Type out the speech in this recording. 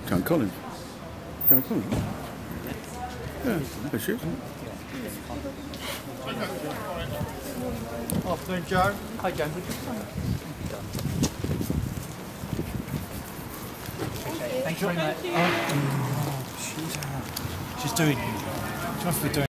Joan Collins. Joan Collins. Yeah, there she is. Afternoon, Joe. Hi, Joan. Would you sign? Thank you very much. She's doing. She must be doing.